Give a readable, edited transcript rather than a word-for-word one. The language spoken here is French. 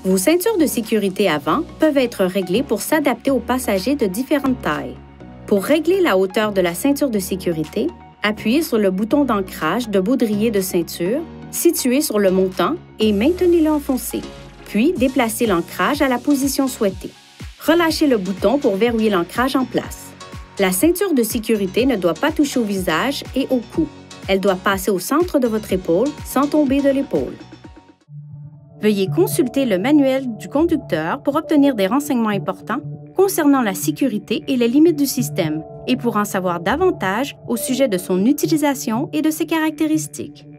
Vos ceintures de sécurité avant peuvent être réglées pour s'adapter aux passagers de différentes tailles. Pour régler la hauteur de la ceinture de sécurité, appuyez sur le bouton d'ancrage de baudrier de ceinture situé sur le montant et maintenez-le enfoncé. Puis, déplacez l'ancrage à la position souhaitée. Relâchez le bouton pour verrouiller l'ancrage en place. La ceinture de sécurité ne doit pas toucher au visage et au cou. Elle doit passer au centre de votre épaule sans tomber de l'épaule. Veuillez consulter le manuel du conducteur pour obtenir des renseignements importants concernant la sécurité et les limites du système et pour en savoir davantage au sujet de son utilisation et de ses caractéristiques.